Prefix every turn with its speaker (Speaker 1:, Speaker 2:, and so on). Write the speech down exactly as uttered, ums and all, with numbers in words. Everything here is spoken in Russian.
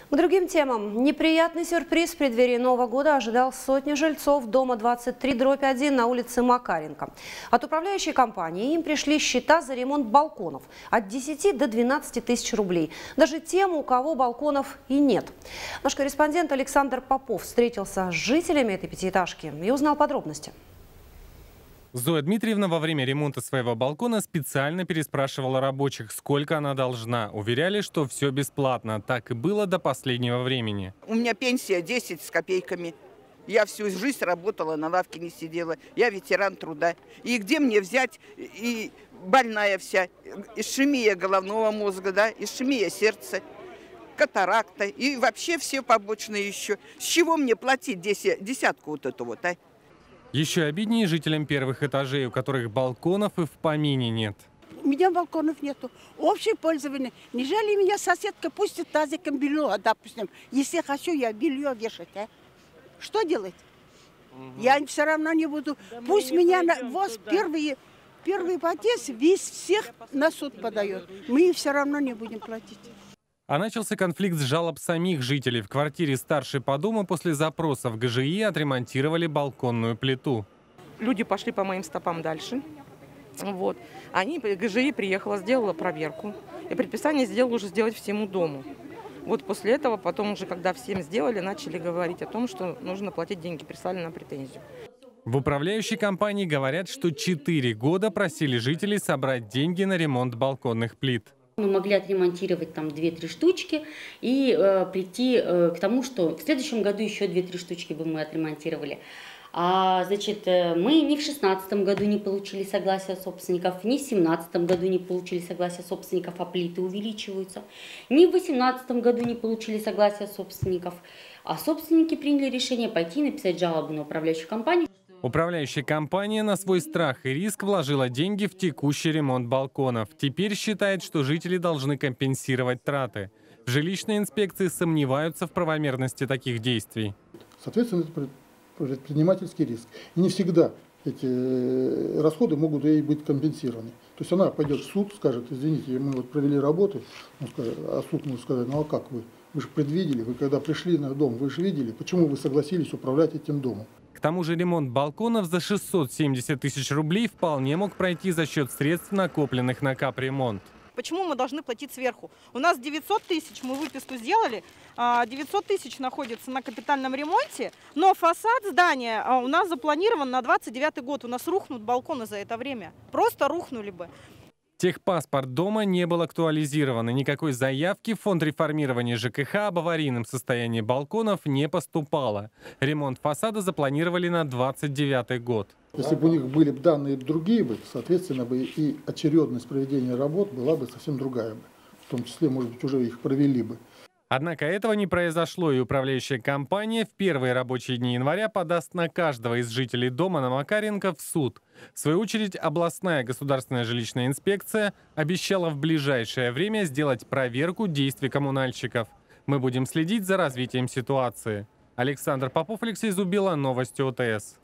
Speaker 1: К другим темам. Неприятный сюрприз в преддверии Нового года ожидал сотни жильцов дома двадцать три дробь один на улице Макаренко. От управляющей компании им пришли счета за ремонт балконов от десяти до двенадцати тысяч рублей. Даже тем, у кого балконов и нет. Наш корреспондент Александр Попов встретился с жителями этой пятиэтажки и узнал подробности.
Speaker 2: Зоя Дмитриевна во время ремонта своего балкона специально переспрашивала рабочих, сколько она должна. Уверяли, что все бесплатно. Так и было до последнего времени.
Speaker 3: У меня пенсия десять с копейками. Я всю жизнь работала, на лавке не сидела. Я ветеран труда. И где мне взять, и больная вся, ишемия головного мозга, да, ишемия сердца, катаракта и вообще все побочные еще. С чего мне платить десятку вот эту вот, а?
Speaker 2: Еще обиднее жителям первых этажей, у которых балконов и в помине нет.
Speaker 4: У меня балконов нету. Общее пользование. Нежели меня соседка пустит тазиком белье, допустим. Если хочу я белье вешать, а? Что делать? Угу. Я все равно не буду. Да Пусть меня на... вот первый, первый подъезд весь всех на суд подает. Мы все равно не будем платить.
Speaker 2: А начался конфликт с жалоб самих жителей. В квартире старшей по дому после запроса в ГЖИ отремонтировали балконную плиту.
Speaker 5: Люди пошли по моим стопам дальше. Вот. Они, ГЖИ приехала, сделала проверку. И предписание сделала уже сделать всему дому. Вот после этого, потом уже, когда всем сделали, начали говорить о том, что нужно платить деньги, прислали на претензию.
Speaker 2: В управляющей компании говорят, что четыре года просили жителей собрать деньги на ремонт балконных плит.
Speaker 6: Мы могли отремонтировать там две-три штучки и э, прийти э, к тому, что в следующем году еще две-три штучки бы мы отремонтировали. А, значит, мы ни в шестнадцатом году не получили согласия собственников, ни в семнадцатом году не получили согласия собственников, а плиты увеличиваются. Ни в восемнадцатом году не получили согласия собственников, а собственники приняли решение пойти и написать жалобу на управляющую компанию.
Speaker 2: Управляющая компания на свой страх и риск вложила деньги в текущий ремонт балконов. Теперь считает, что жители должны компенсировать траты. В жилищной инспекции сомневаются в правомерности таких действий.
Speaker 7: Соответственно, это предпринимательский риск. И не всегда эти расходы могут ей быть компенсированы. То есть она пойдет в суд, скажет: извините, мы вот провели работы, он скажет, а суд может сказать: ну а как вы? Вы же предвидели, вы когда пришли на дом, вы же видели, почему вы согласились управлять этим домом.
Speaker 2: К тому же ремонт балконов за шестьсот семьдесят тысяч рублей вполне мог пройти за счет средств, накопленных на капремонт.
Speaker 8: Почему мы должны платить сверху? У нас девятьсот тысяч, мы выписку сделали, девятьсот тысяч находится на капитальном ремонте, но фасад здания у нас запланирован на двадцать девятый год. У нас рухнут балконы за это время. Просто рухнули бы.
Speaker 2: Техпаспорт дома не был актуализирован, и никакой заявки в фонд реформирования ЖКХ об аварийном состоянии балконов не поступало. Ремонт фасада запланировали на двадцать девятый год.
Speaker 7: Если бы у них были данные другие, бы, соответственно, бы и очередность проведения работ была бы совсем другая. В том числе, может быть, уже их провели бы.
Speaker 2: Однако этого не произошло, и управляющая компания в первые рабочие дни января подаст на каждого из жителей дома на Макаренко в суд. В свою очередь, областная государственная жилищная инспекция обещала в ближайшее время сделать проверку действий коммунальщиков. Мы будем следить за развитием ситуации. Александр Попов, Алексей Зубила, новости ОТС.